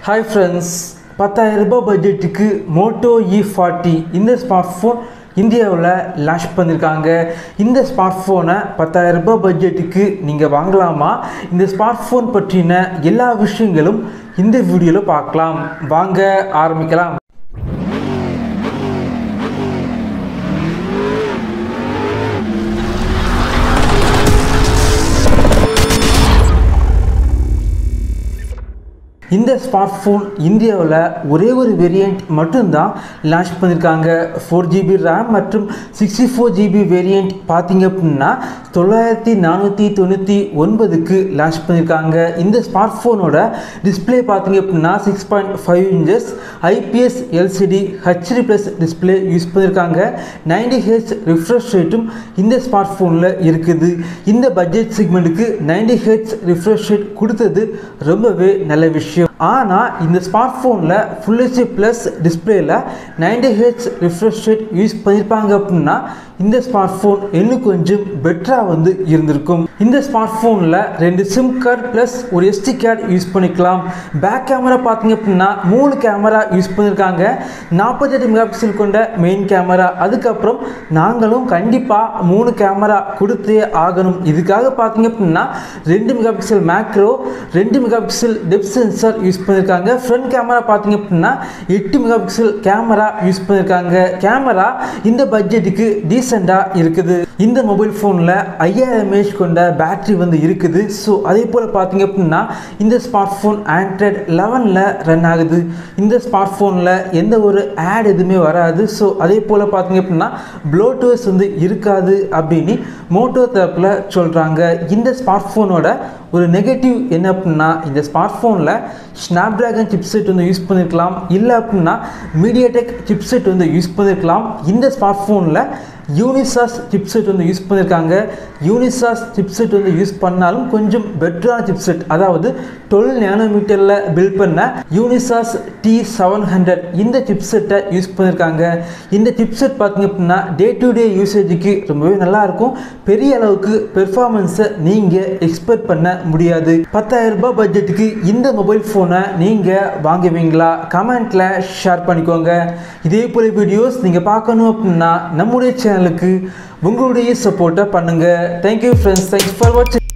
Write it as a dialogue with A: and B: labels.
A: Hi friends, 10,000 ரூபாய் பட்ஜெட்டுக்கு Moto E40 இந்த ஸ்மார்ட் ஃபோன் இந்தியாவில் லான்ச் பண்ணியிருக்காங்க. இந்த ஸ்மார்ட் ஃபோனை 10,000 ரூபாய் பட்ஜெட்டுக்கு நீங்கள் வாங்கலாமா? இந்த ஸ்மார்ட் ஃபோன் பற்றின எல்லா விஷயங்களும் இந்த வீடியோவில் பார்க்கலாம். வாங்க ஆரம்பிக்கலாம். இந்த ஸ்மார்ட் ஃபோன் இந்தியாவில் ஒரே ஒரு வேரியண்ட் மட்டும்தான் லான்ச் பண்ணியிருக்காங்க. 4GB ரேம் மற்றும் 64GB வேரியண்ட் பார்த்தீங்க அப்படின்னா 9499க்கு லான்ச் பண்ணியிருக்காங்க. இந்த ஸ்மார்ட் ஃபோனோட டிஸ்பிளே பார்த்தீங்க அப்படின்னா 6.5 inches IPS LCD HD+ display use பண்ணியிருக்காங்க. 90Hz ரிஃப்ரெஷ் ரேட்டும் இந்த ஸ்மார்ட் ஃபோனில் இருக்குது. இந்த பட்ஜெட் செக்மெண்ட்டுக்கு 90Hz ரிஃப்ரெஷ் ரேட் கொடுத்தது ரொம்பவே நல்ல விஷயம். ஆனால் இந்த ஸ்மார்ட் ஃபோனில் Full HD+ டிஸ்பிளேயில் 90Hz ரிஃப்ரெஷ் ரேட் யூஸ் பண்ணியிருப்பாங்க அப்படின்னா இந்த ஸ்மார்ட் ஃபோன் இன்னும் கொஞ்சம் பெட்டராக இருந்திருக்கும். இந்த ஸ்மார்ட் ஃபோனில் 2 சிம் கார்டு ப்ளஸ் ஒரு SD கார்டு யூஸ் பண்ணிக்கலாம். பேக் கேமரா பார்த்தீங்க அப்படின்னா 3 கேமரா யூஸ் பண்ணியிருக்காங்க. 48 மெகாபிக்சல் கொண்ட மெயின் கேமரா. அதுக்கப்புறம் நாங்களும் கண்டிப்பாக 3 கேமரா கொடுத்தே ஆகணும். இதுக்காக பார்த்தீங்க அப்படின்னா 2 megapixel macro, 2 megapixel depth sensor use பண்ணியிருக்காங்க. ஃப்ரண்ட் கேமரா பார்த்தீங்க அப்படின்னா 8 மெகாபிக்சல் கேமரா யூஸ் பண்ணியிருக்காங்க. கேமரா இந்த பட்ஜெட்டுக்கு டீசெண்டாக இருக்குது. இந்த மொபைல் ஃபோனில் 5000 mAh கொண்ட பேட்டரி இருக்குது. ஸோ அதே போல் பார்த்தீங்க அப்படின்னா இந்த ஸ்மார்ட் ஃபோன் Android 11ல் ரன் ஆகுது. இந்த ஸ்மார்ட் ஃபோனில் எந்த ஒரு ஆட் எதுவுமே வராது. ஸோ அதே போல் பார்த்தீங்க அப்படின்னா ப்ளூடூத் இருக்காது அப்படின்னு மோட்டோ தரப்பில் சொல்கிறாங்க. இந்த ஸ்மார்ட் ஃபோனோட ஒரு நெகட்டிவ் என்ன அப்படின்னா இந்த ஸ்மார்ட் ஃபோனில் ஸ்னாப்டிராகன் சிப்செட் யூஸ் பண்ணியிருக்கலாம், இல்லை அப்படின்னா மீடியாடெக் சிப்செட் யூஸ் பண்ணியிருக்கலாம். இந்த ஸ்மார்ட் ஃபோனில் யூனிசாஸ் சிப்செட் யூஸ் பண்ணியிருக்காங்க. யூனிசாஸ் சிப்செட் யூஸ் பண்ணாலும் கொஞ்சம் பெட்டரான சிப்செட், அதாவது 12 nanometerல பில்ட் பண்ண யூனிசாஸ் T700 இந்த சிப்செட்டை யூஸ் பண்ணியிருக்காங்க. இந்த சிப்செட் பார்த்தீங்க அப்படின்னா டே டு டே யூசேஜுக்கு ரொம்பவே நல்லாயிருக்கும். பெரிய அளவுக்கு பெர்ஃபார்மன்ஸை நீங்கள் எக்ஸ்பெக்ட் பண்ண முடியாது. 10,000 ரூபாய் பட்ஜெட்டுக்கு இந்த மொபைல் ஃபோனை நீங்கள் வாங்குவீங்களா? கமெண்ட்டில் ஷேர் பண்ணிக்கோங்க. இதே போல் வீடியோஸ் நீங்கள் பார்க்கணும் அப்படின்னா நம்முடைய சேனலுக்கு உங்களுடைய சப்போர்ட்டை பண்ணுங்கள். தேங்க்யூ ஃப்ரெண்ட்ஸ், தேங்க்ஸ் ஃபார் வாட்சிங்.